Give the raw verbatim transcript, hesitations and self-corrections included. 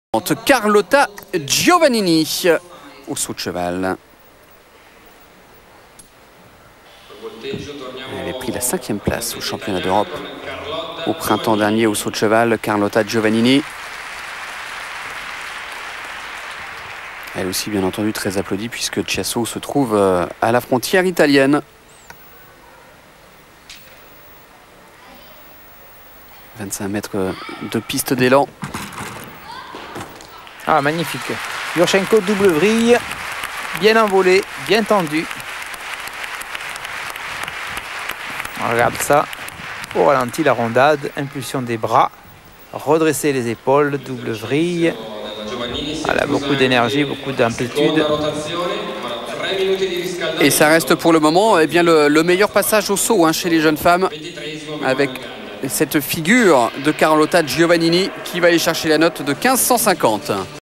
Carlotta Giovannini au saut de cheval. Elle avait pris la cinquième place au championnat d'Europe au printemps dernier au saut de cheval. Carlotta Giovannini. Elle aussi bien entendu très applaudie puisque Chiasso se trouve à la frontière italienne. vingt-cinq mètres de piste d'élan. Ah, magnifique. Yurchenko double vrille, bien envolé, bien tendu. On regarde ça. Au ralenti, la rondade, impulsion des bras, redresser les épaules, double vrille. Voilà, beaucoup d'énergie, beaucoup d'amplitude. Et ça reste pour le moment eh bien, le, le meilleur passage au saut hein, chez les jeunes femmes, avec cette figure de Carlotta Giovannini qui va aller chercher la note de quinze cent cinquante.